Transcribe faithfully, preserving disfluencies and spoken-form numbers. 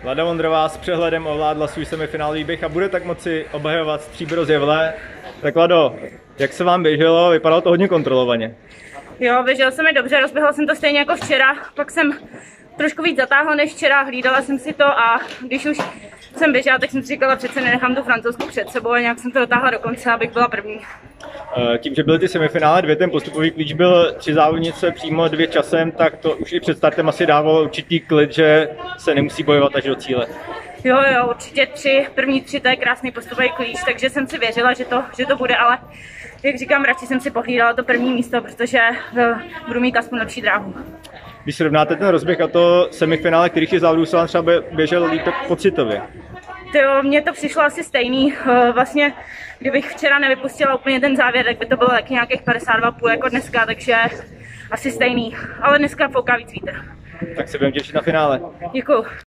Lada Vondrová s přehledem ovládla svůj semifinálový běh a bude tak moci obhajovat stříbro z Jevle. Tak Lado, jak se vám běželo? Vypadalo to hodně kontrolovaně. Jo, běželo se mi dobře, rozběhla jsem to stejně jako včera, pak jsem trošku víc zatáhla než včera, hlídala jsem si to a když už jsem běžela, tak jsem si říkala, přece nenechám tu francouzsku před sebou a nějak jsem to dotáhla do konce, abych byla první. Tím, že byly ty semifinále dvě, ten postupový klíč byl tři závodnice přímo dvě časem, tak to už i před startem asi dávalo určitý klid, že se nemusí bojovat až do cíle. Jo, jo, určitě tři, první tři, to je krásný postupový klíč, takže jsem si věřila, že to, že to bude, ale jak říkám, radši jsem si pohlídala to první místo, protože budu mít aspoň lepší dráhu. Když srovnáte ten rozběh a to semifinále, kterých je závodů se vám třeba běžel líp pocitově? Jo, mně to přišlo asi stejný. Vlastně, kdybych včera nevypustila úplně ten závěr, tak by to bylo taky nějakých padesát dva půl jako dneska, takže asi stejný. Ale dneska fouká víc vítr. Tak se budeme těšit na finále. Děkuju.